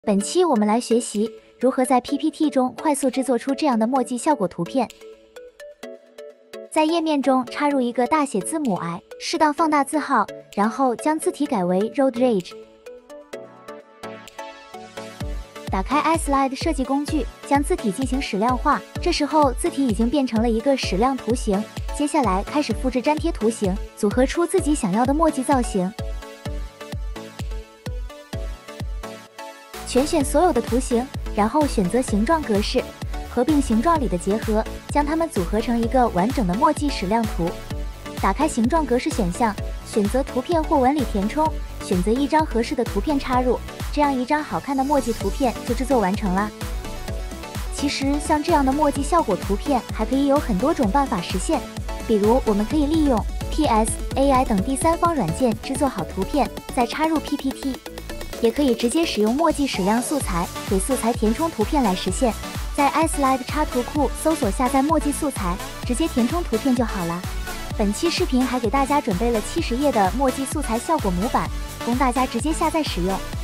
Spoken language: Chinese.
本期我们来学习如何在 PPT 中快速制作出这样的墨迹效果图片。在页面中插入一个大写字母 I， 适当放大字号，然后将字体改为 Road Rage。打开 iSlide 设计工具，将字体进行矢量化。这时候字体已经变成了一个矢量图形。接下来开始复制粘贴图形，组合出自己想要的墨迹造型。全选所有的图形，然后选择形状格式，合并形状里的结合，将它们组合成一个完整的墨迹矢量图。打开形状格式选项，选择图片或纹理填充，选择一张合适的图片插入，这样一张好看的墨迹图片就制作完成啦。其实像这样的墨迹效果图片还可以有很多种办法实现，比如我们可以利用 PS、AI 等第三方软件制作好图片，再插入 PPT。也可以直接使用墨迹矢量素材，给素材填充图片来实现。在 iSlide 插图库搜索下载墨迹素材，直接填充图片就好了。本期视频还给大家准备了70页的墨迹素材效果模板，供大家直接下载使用。